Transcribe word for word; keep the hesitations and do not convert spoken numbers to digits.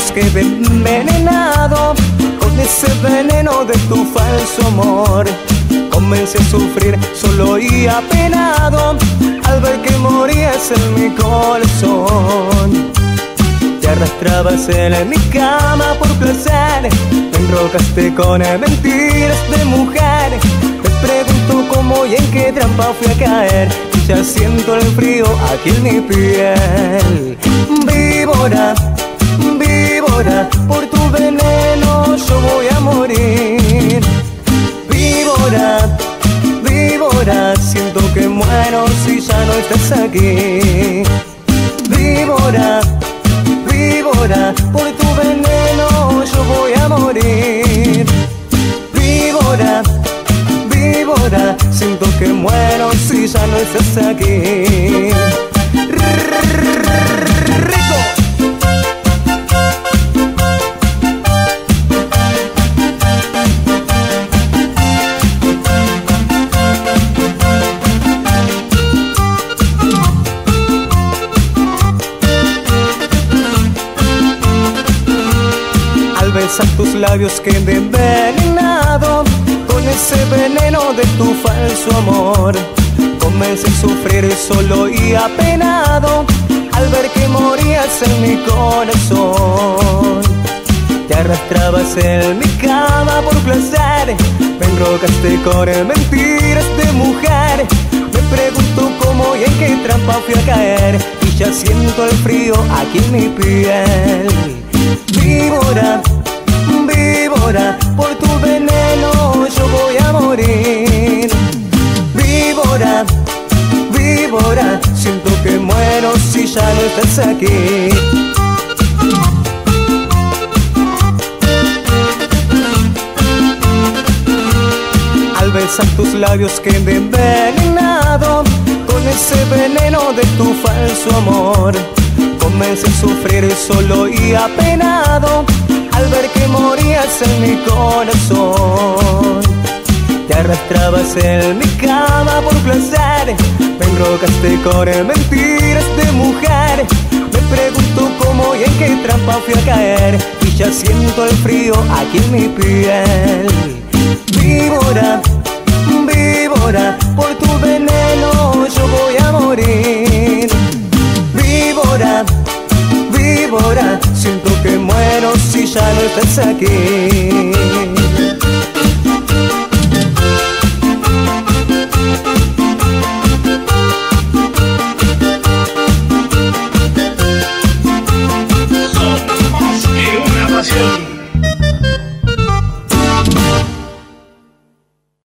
labios que he envenenado con ese veneno de tu falso amor. Comencé a sufrir solo y apenado al ver que morías en mi corazón. Te arrastrabas en mi cama por placer, me enrocaste con mentiras de mujer. Me pregunto cómo y en qué trampa fui a caer, y ya siento el frío aquí en mi piel. Víbora, víbora, por tu veneno yo voy a morir. Víbora, víbora, siento que muero si ya no estás aquí. Víbora, víbora, por tu veneno yo voy a morir. Víbora, víbora, siento que muero si ya no estás aquí. Rico. Al besar tus labios que he envenenado con ese veneno de tu falso amor, comencé a sufrir solo y apenado al ver que morías en mi corazón. Te arrastrabas en mi cama por placer, me enrocaste con mentiras de mujer. Me pregunto cómo y en qué trampa fui a caer, y ya siento el frío aquí en mi piel. Víbora, víbora, por tu veneno yo voy a morir. Víbora, víbora, siento que muero si ya no estás aquí. Al besar tus labios que he envenenado con ese veneno de tu falso amor, comencé a sufrir solo y apenado al ver que morías en mi corazón. Te arrastrabas en mi cama por placer, me enrocaste con mentiras de mujer. Me pregunto cómo y en qué trampa fui a caer, y ya siento el frío aquí en mi piel. Víbora, víbora, por tu veneno yo voy a morir. Víbora, víbora, siento que muero si ya no estás aquí.